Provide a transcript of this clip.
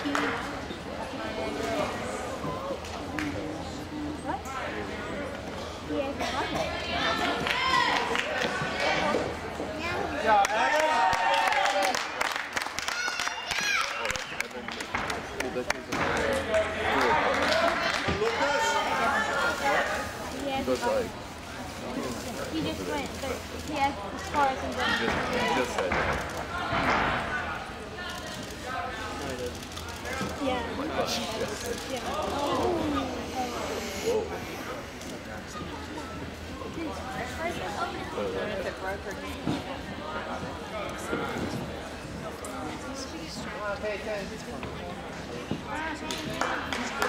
He just went, but he asked as far as he went. He just said that. Yeah. Yeah. Whoa. Pay attention.